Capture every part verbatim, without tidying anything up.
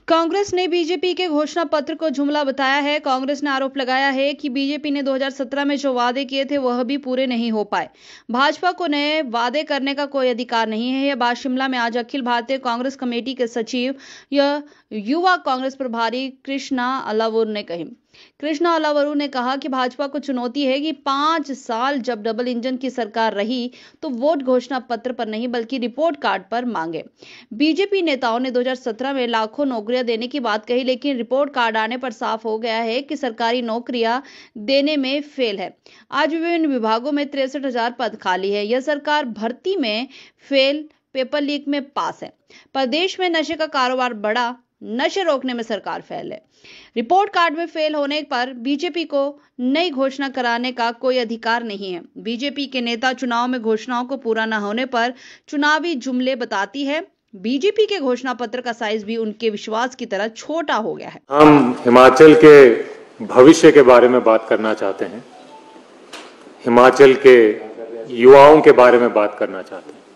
कांग्रेस ने बीजेपी के घोषणा पत्र को जुमला बताया है। कांग्रेस ने आरोप लगाया है कि बीजेपी ने दो हज़ार सत्रह में जो वादे किए थे वह भी पूरे नहीं हो पाए। भाजपा को नए वादे करने का कोई अधिकार नहीं है। यह बात शिमला में आज अखिल भारतीय कांग्रेस कमेटी के सचिव या युवा कांग्रेस प्रभारी कृष्णा अलावुर ने कही। कृष्णा अलावुर ने कहा कि भाजपा को चुनौती है कि पांच साल जब डबल इंजन की सरकार रही तो वोट घोषणा पत्र पर नहीं बल्कि रिपोर्ट कार्ड पर मांगे। बीजेपी नेताओं ने दो हज़ार सत्रह में लाखों नौकरियां देने की बात कही, लेकिन रिपोर्ट कार्ड आने पर साफ हो गया है कि सरकारी नौकरियां देने में फेल है। आज विभिन्न विभागों में तिरसठ हजार पद खाली है। यह सरकार भर्ती में फेल, पेपर लीक में पास है। प्रदेश में नशे का कारोबार बढ़ा, नशे रोकने में सरकार फेल है। रिपोर्ट कार्ड में फेल होने पर बीजेपी को नई घोषणा कराने का कोई अधिकार नहीं है। बीजेपी के नेता चुनाव में घोषणाओं को पूरा न होने पर चुनावी जुमले बताती है। बीजेपी के घोषणा पत्र का साइज भी उनके विश्वास की तरह छोटा हो गया है। हम हिमाचल के भविष्य के बारे में बात करना चाहते हैं, हिमाचल के युवाओं के बारे में बात करना चाहते हैं।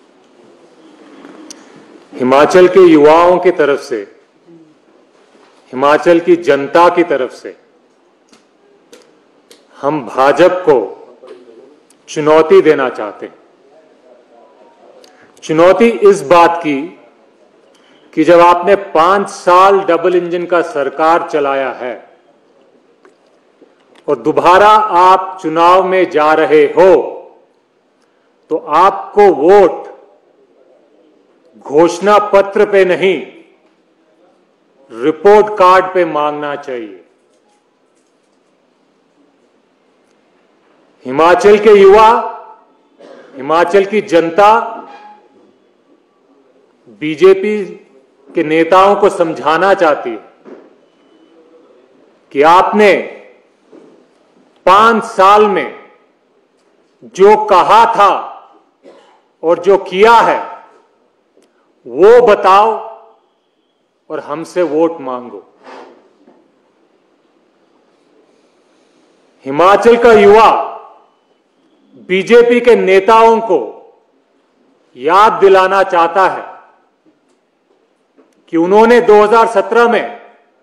हिमाचल के युवाओं की तरफ से, हिमाचल की जनता की तरफ से हम भाजपा को चुनौती देना चाहते हैं। चुनौती इस बात की कि जब आपने पांच साल डबल इंजन का सरकार चलाया है और दोबारा आप चुनाव में जा रहे हो तो आपको वोट घोषणा पत्र पे नहीं, रिपोर्ट कार्ड पे मांगना चाहिए। हिमाचल के युवा, हिमाचल की जनता बीजेपी के नेताओं को समझाना चाहती है कि आपने पांच साल में जो कहा था और जो किया है वो बताओ और हमसे वोट मांगो। हिमाचल का युवा बीजेपी के नेताओं को याद दिलाना चाहता है कि उन्होंने दो हज़ार सत्रह में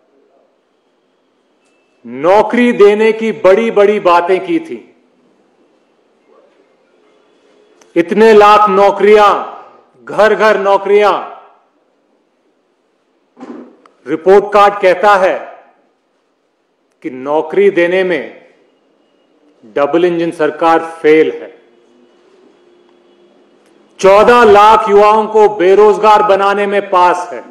नौकरी देने की बड़ी बड़ी बातें की थी। इतने लाख नौकरियां, घर घर नौकरियां। रिपोर्ट कार्ड कहता है कि नौकरी देने में डबल इंजन सरकार फेल है। चौदह लाख युवाओं को बेरोजगार बनाने में पास है।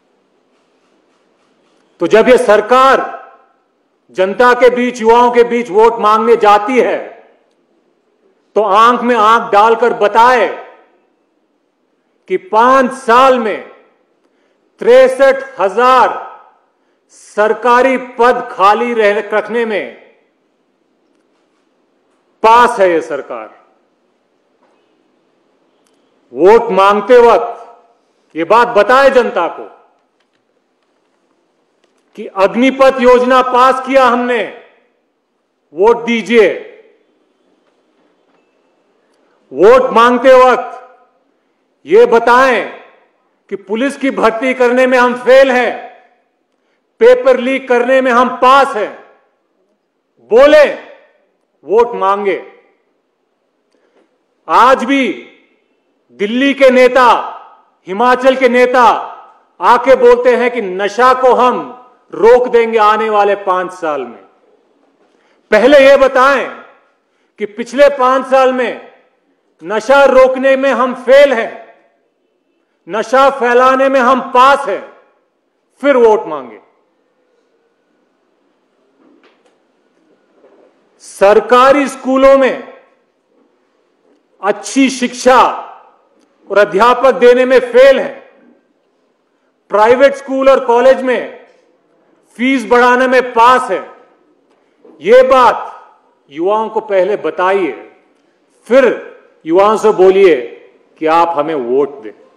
तो जब यह सरकार जनता के बीच, युवाओं के बीच वोट मांगने जाती है तो आंख में आंख डालकर बताए कि पांच साल में तिरसठ हजार सरकारी पद खाली रखने में पास है यह सरकार। वोट मांगते वक्त यह बात बताए जनता को कि अग्निपथ योजना पास किया हमने, वोट दीजिए। वोट मांगते वक्त यह बताएं कि पुलिस की भर्ती करने में हम फेल हैं, पेपर लीक करने में हम पास हैं। बोले, वोट मांगे। आज भी दिल्ली के नेता, हिमाचल के नेता आके बोलते हैं कि नशा को हम रोक देंगे आने वाले पांच साल में। पहले यह बताएं कि पिछले पांच साल में नशा रोकने में हम फेल हैं, नशा फैलाने में हम पास हैं, फिर वोट मांगे। सरकारी स्कूलों में अच्छी शिक्षा और अध्यापक देने में फेल है। प्राइवेट स्कूल और कॉलेज में फीस बढ़ाने में पास है। यह बात युवाओं को पहले बताइए, फिर युवाओं से बोलिए कि आप हमें वोट दें।